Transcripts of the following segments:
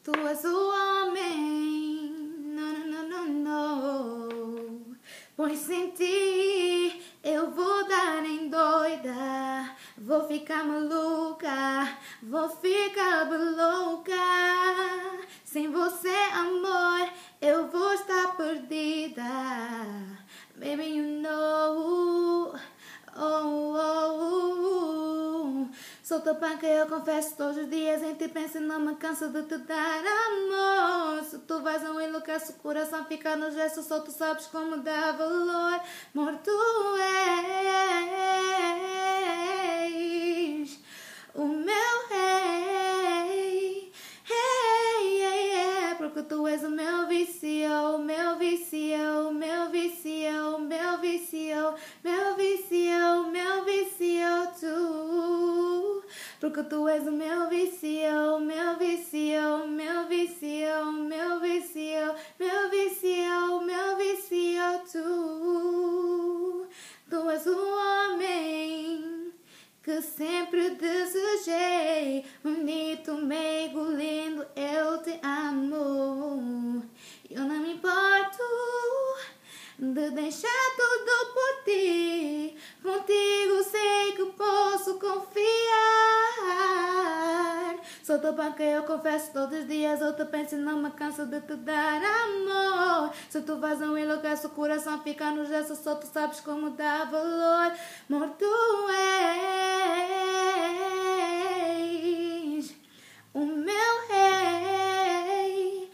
Tu és o homem, não. Pois em ti eu vou dar em doida, vou ficar maluca, vou ficar louca. Sem você, amor, eu vou estar perdida. Baby, you know. Sou teu pão que eu confesso todos os dias. Em ti penso e não me canso de te dar amor. Se tu vais não enlouquece, o coração fica no gesto. Só tu sabes como dá valor. Amor, tu és o meu rei. Porque tu és o meu vício, meu vício, meu vício, meu vício, meu vício, meu vício, tu. Porque tu és o meu vício, meu vício, meu vício, meu vício, meu vício, meu vício, tu. Tu és o homem que sempre desejei, bonito, meigo, lindo, eu te amo. Eu não me importo de deixar tudo por ti, contigo sei que posso confiar. Sou teu pão que eu confesso todos os dias, eu te penso e não me canso de te dar amor. Se tu vais não enlouquece, o coração fica no gesto, só tu sabes como dá valor. Amor, tu és o meu rei,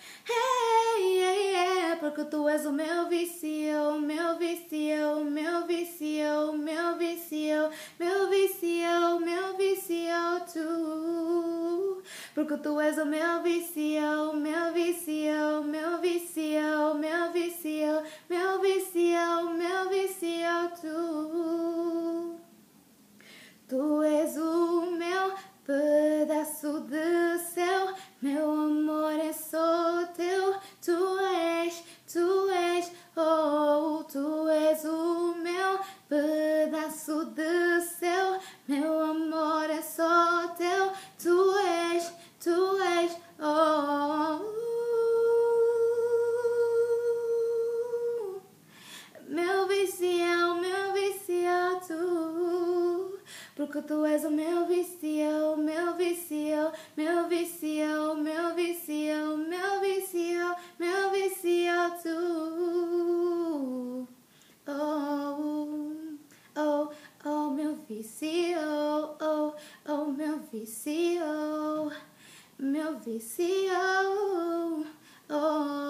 porque tu és o meu vício, meu vício, meu vício, meu vício, meu vício, meu vício, tu. Porque tu és o meu vício, meu vício, meu vício, meu vício, meu vício, meu vício, tu. Tu és o meu pedaço de céu, meu amor é só teu. Tu és, oh, tu és o meu pedaço de céu, meu amor é só teu. Tu és, oh, meu vício, tu. Porque tu és o meu vício, meu vício, meu vício, meu vício, meu vício, meu vício, tu. Oh, meu vício, meu vício, meu vício, oh.